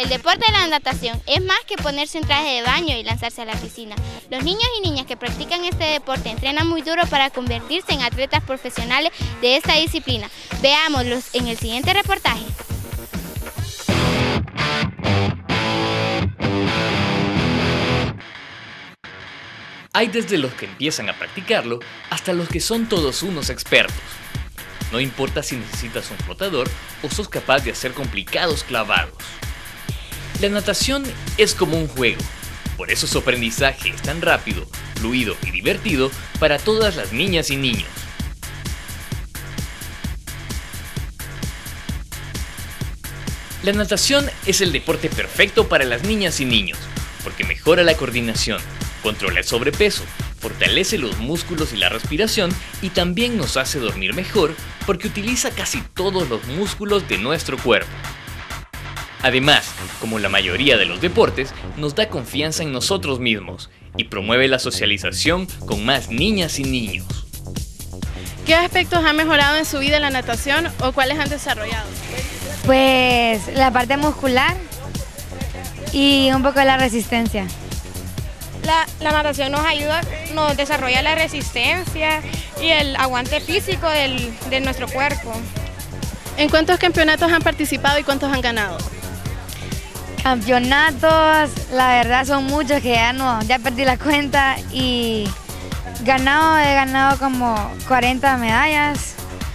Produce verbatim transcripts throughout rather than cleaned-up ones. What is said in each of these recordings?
El deporte de la natación es más que ponerse un traje de baño y lanzarse a la piscina. Los niños y niñas que practican este deporte entrenan muy duro para convertirse en atletas profesionales de esta disciplina. Veámoslos en el siguiente reportaje. Hay desde los que empiezan a practicarlo hasta los que son todos unos expertos. No importa si necesitas un flotador o sos capaz de hacer complicados clavados. La natación es como un juego, por eso su aprendizaje es tan rápido, fluido y divertido para todas las niñas y niños. La natación es el deporte perfecto para las niñas y niños, porque mejora la coordinación, controla el sobrepeso, fortalece los músculos y la respiración y también nos hace dormir mejor porque utiliza casi todos los músculos de nuestro cuerpo. Además, como la mayoría de los deportes, nos da confianza en nosotros mismos y promueve la socialización con más niñas y niños. ¿Qué aspectos ha mejorado en su vida en la natación o cuáles han desarrollado? Pues la parte muscular y un poco la resistencia. La, la natación nos ayuda, nos desarrolla la resistencia y el aguante físico del, de nuestro cuerpo. ¿En cuántos campeonatos han participado y cuántos han ganado? Campeonatos, la verdad son muchos que ya no, ya perdí la cuenta y ganado, he ganado como cuarenta medallas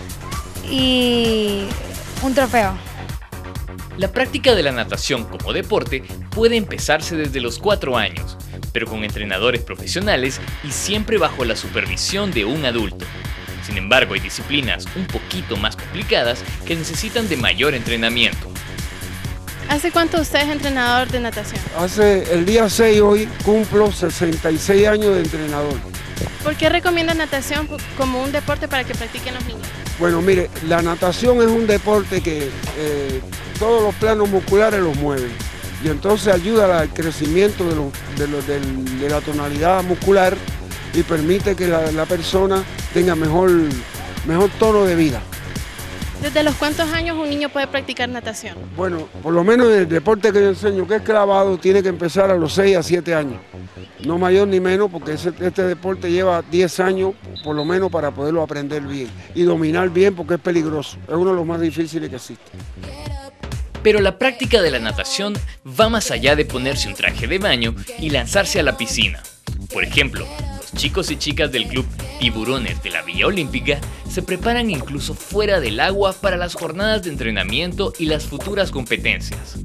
y un trofeo. La práctica de la natación como deporte puede empezarse desde los cuatro años, pero con entrenadores profesionales y siempre bajo la supervisión de un adulto. Sin embargo, hay disciplinas un poquito más complicadas que necesitan de mayor entrenamiento. ¿Hace cuánto usted es entrenador de natación? Hace el día seis hoy cumplo sesenta y seis años de entrenador. ¿Por qué recomienda natación como un deporte para que practiquen los niños? Bueno, mire, la natación es un deporte que eh, todos los planos musculares los mueven y entonces ayuda al crecimiento de, lo, de, lo, de, de la tonalidad muscular y permite que la, la persona tenga mejor, mejor tono de vida. ¿Desde los cuántos años un niño puede practicar natación? Bueno, por lo menos en el deporte que yo enseño, que es clavado, tiene que empezar a los seis a siete años. No mayor ni menos, porque ese, este deporte lleva diez años, por lo menos, para poderlo aprender bien y dominar bien, porque es peligroso. Es uno de los más difíciles que existe. Pero la práctica de la natación va más allá de ponerse un traje de baño y lanzarse a la piscina. Por ejemplo, los chicos y chicas del club Tiburones de la Villa Olímpica se preparan incluso fuera del agua para las jornadas de entrenamiento y las futuras competencias.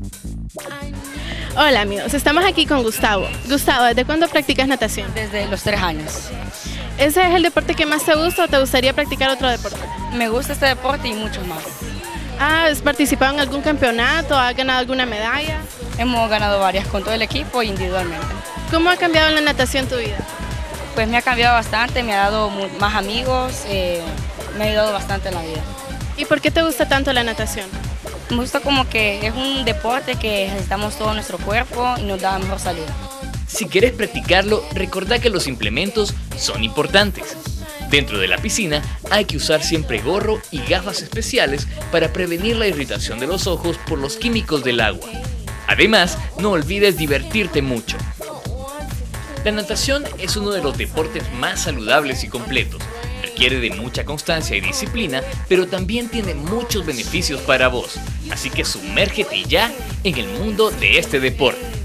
Hola amigos, estamos aquí con Gustavo. Gustavo, ¿desde cuándo practicas natación? Desde los tres años. ¿Ese es el deporte que más te gusta o te gustaría practicar otro deporte? Me gusta este deporte y muchos más. ¿Has participado en algún campeonato? ¿Has ganado alguna medalla? Hemos ganado varias con todo el equipo e individualmente. ¿Cómo ha cambiado la natación tu vida? Pues me ha cambiado bastante, me ha dado más amigos, eh, me ha ayudado bastante en la vida. ¿Y por qué te gusta tanto la natación? Me gusta como que es un deporte que necesitamos todo nuestro cuerpo y nos da mejor salud. Si querés practicarlo, recordá que los implementos son importantes. Dentro de la piscina hay que usar siempre gorro y gafas especiales para prevenir la irritación de los ojos por los químicos del agua. Además, no olvides divertirte mucho. La natación es uno de los deportes más saludables y completos. Requiere de mucha constancia y disciplina, pero también tiene muchos beneficios para vos. Así que sumérgete ya en el mundo de este deporte.